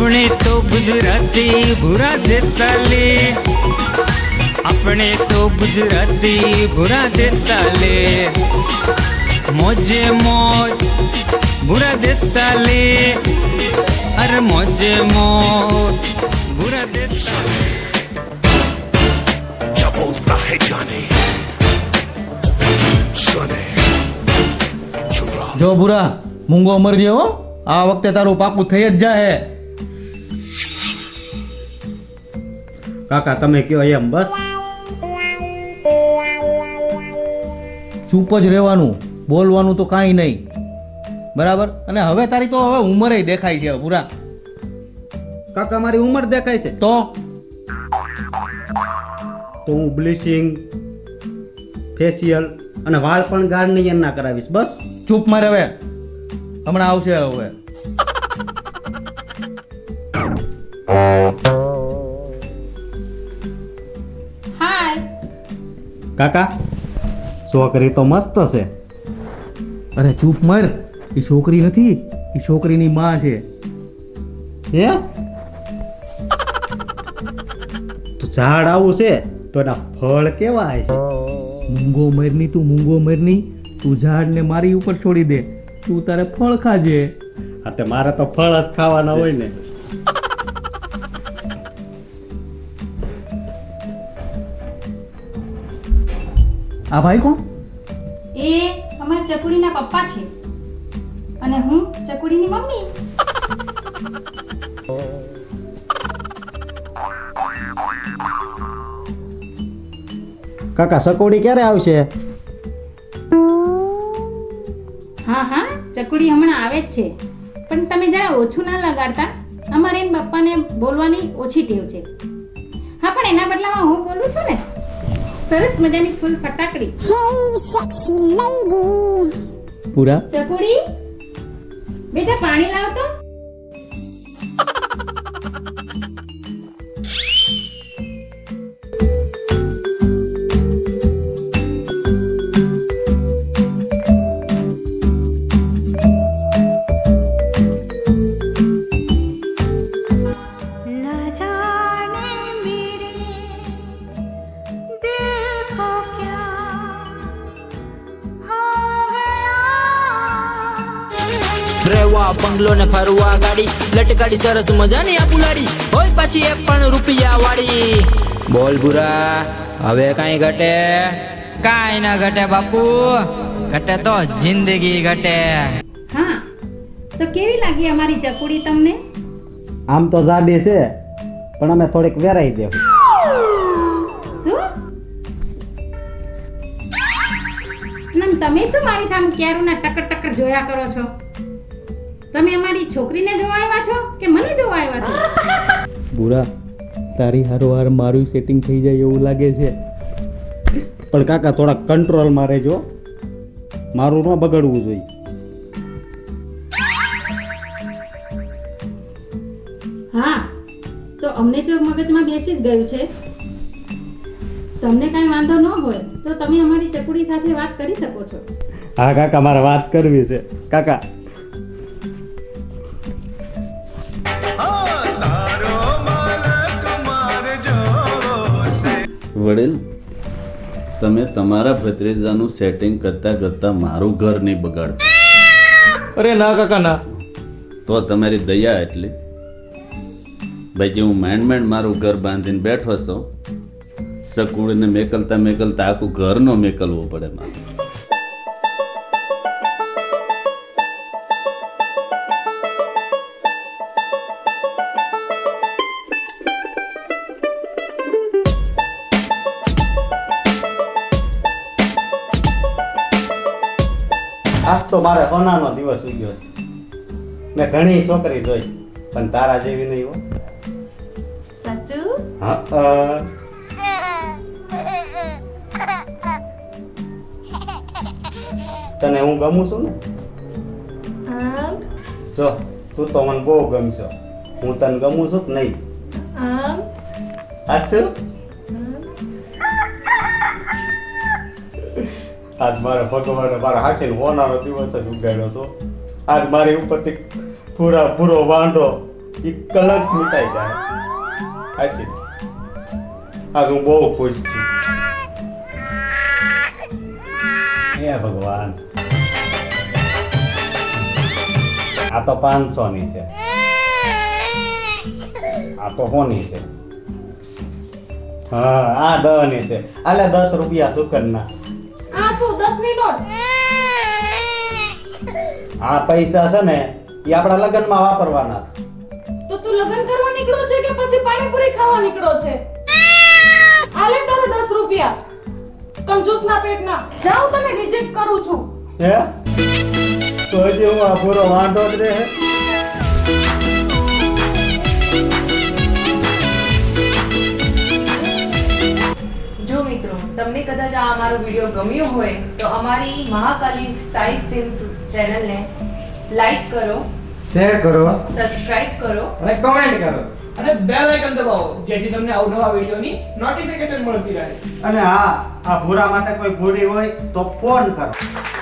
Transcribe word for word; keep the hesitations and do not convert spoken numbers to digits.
अपने तो गुजराती बुरा देता ले, अपने तो गुजराती बुरा देता ले, मौजे मौज बुरा देता ले, अरे मौजे मौज बुरा देता ले। क्या बोलता है जाने सुने जो बुरा मूंगो मरजे हो आ वखते तारू पाकू થઈ જ જાહે। કાકા તમે કયો એમ બસ ચૂપ જ રહેવાનું, બોલવાનું તો કાંઈ નહીં, બરાબર? અને હવે તારી તો હવે ઉંમરે દેખાય છે પૂરા। કાકા મારી ઉંમર દેખાય છે તો તો હું બ્લીચિંગ ફેશિયલ અને વાળ પણ ગાર્નિયર ના કરાવીશ બસ। ચૂપ મારે હવે, હમણાં આવશે હવે। હાય કાકા છોકરી તો મસ્ત છે। અરે ચૂપ મર, એ છોકરી નથી, એ છોકરીની માં છે। હે તો ઝાડ આવું છે તો એના ફળ કેવા છે? મૂંગો મરની તું, મૂંગો મરની તું ઝાડને મારી ઉપર છોડી દે, તું તારે ફળ ખાજે। હા તે મારે તો ફળ જ ખાવાના હોય ને। આ ભાઈ કોણ? એ અમારા ચકુડીના પપ્પા છે અને હું ચકુડીની મમ્મી। કાકા સકોડી ક્યારે આવશે? હા હા ચકુડી હમણાં આવે જ છે, પણ તમે જરા ઓછું ના લગાડતા, અમારે એમ પપ્પાને બોલવાની ઓછી ટેવ છે। હા પણ એના બદલામાં હું બોલું છું ને, સરસ મજાની ફૂલ ફટાકડી। પૂરા ચકુડી બેટા પાણી લાવ તો। રેવા બંગલો ને ફરવા ગાડી, લટકાડી સરસ મજાની આ પુલાડી, હોય પાછી એક પણ રૂપિયા વાળી। બોલ બુરા હવે કાંઈ ઘટે? કાંઈ ના ઘટે બાપુ, ઘટે તો જિંદગી ઘટે। હા તો કેવી લાગી અમારી ચકુડી તમને? આમ તો જાડી છે પણ અમે થોડીક વેરાઈ દેવું। શું? નમ તમે શું મારી સામે ક્યારુના ટકર ટકર જોયા કરો છો? તમે અમારી છોકરીને જોવા આવ્યા છો કે મને જોવા આવ્યા છો? પૂરા તારી હારોહાર મારું સેટિંગ થઈ જાય એવું લાગે છે, પણ કાકા થોડા કંટ્રોલમાં રહેજો, મારું ન બગડવું જોઈએ। હા તો અમને તો મગજમાં બેસી જ ગયું છે, તમને કાંઈ વાંધો ન હોય તો તમે અમારી ચકુડી સાથે વાત કરી શકો છો। હા કાકા મારે વાત કરવી છે। કાકા વડીલ તમે તમારા ભત્રીજાનું સેટિંગ કરતા કરતા મારું ઘર નહીં બગાડતા। અરે ના કાકા ના, તો તમારી દયા એટલી બાકી હું માંડ માંડ મારું ઘર બાંધીને બેઠો છું, સકુડીને મેકલતા મેકલતા આખું ઘર નો મેકલવું પડે મારે। આજ તો મારે સોનાનો દિવસ ઉગ્યો છે। મેં ઘણી છોકરી જોઈ પણ તારા જેવી નહીં હો। સાચું? હા તને હું ગમું છું ને? જો તું તો મને બહુ ગમશો, હું તને ગમું છું કે નહીં? સાચું? આજ મારે ભગવાને મારા હાસીને હોનારો દિવસ જ ઉગાડ્યો છો। આજ મારી ઉપરથી પૂરા પૂરો વાંઢો એ કલંક મિટાઈ જાય. આશી આજ હું બહુ ખુશ છું. હે ભગવાન, આ તો પાંચસો ની છે. આ તો કોની છે? હા, આ દસ ની છે. આલે દસ રૂપિયા સુકરના. આ શું દસ ની નોટ? આ પૈસા છે ને એ આપણા લગ્નમાં વાપરવાના છે. તો તું લગ્ન કરવા નીકળ્યો છે કે પછી પાણીપુરી ખાવા નીકળ્યો છે? આલે તારે દસ રૂપિયા કંજૂસના પેટના. જાઉં તને રિજેક્ટ કરું છું. હે તો હજી હું આ પૂરો વાંધો જ રહે. જો મિત્રો, તમને કદાચ આ અમારો વિડિયો ગમ્યો હોય તો અમારી મહાકાલી સાઈ ફિલ્મ ચેનલને લાઈક કરો, શેર કરો સબસ્ક્રાઇબ કરો અને કમેન્ટ કરો. અને બેલ આઇકન દબાવો જેથી તમને અવનવા વિડિયોની નોટિફિકેશન મળતી રહે. અને હા, આ ભૂરા માટે કોઈ ભૂરી હોય તો ફોન કરો.